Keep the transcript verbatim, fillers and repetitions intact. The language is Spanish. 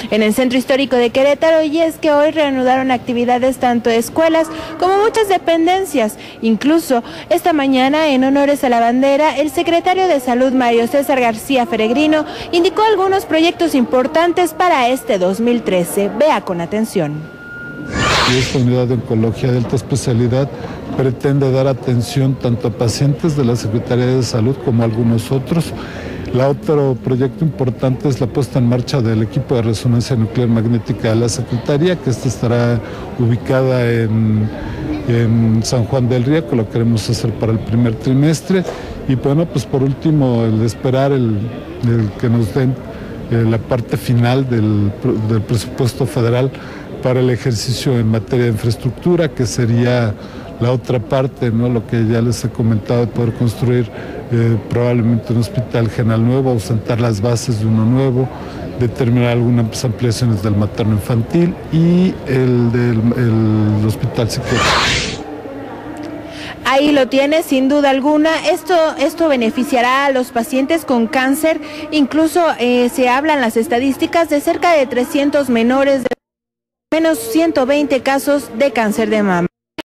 en el centro histórico de Querétaro, y es que hoy reanudaron actividades tanto escuelas como muchas dependencias. Incluso esta mañana, en honores a la bandera, el secretario de Salud, Mario César García Feregrino, indicó algunos proyectos importantes para este dos mil trece. Vea con atención. Y esta unidad de oncología de alta especialidad pretende dar atención tanto a pacientes de la Secretaría de Salud como a algunos otros. La otro proyecto importante es la puesta en marcha del equipo de resonancia nuclear magnética de la Secretaría, que esta estará ubicada en, en San Juan del Río, que lo queremos hacer para el primer trimestre. Y bueno, pues por último, el esperar el, el que nos den eh, la parte final del, del presupuesto federal para el ejercicio en materia de infraestructura, que sería la otra parte, ¿no? Lo que ya les he comentado, de poder construir eh, probablemente un hospital general nuevo, ausentar las bases de uno nuevo, determinar algunas ampliaciones del materno infantil y el del el hospital psiquiátrico. Ahí lo tiene, sin duda alguna. Esto, esto beneficiará a los pacientes con cáncer. Incluso eh, se hablan las estadísticas de cerca de trescientos menores de menos ciento veinte casos de cáncer de mama.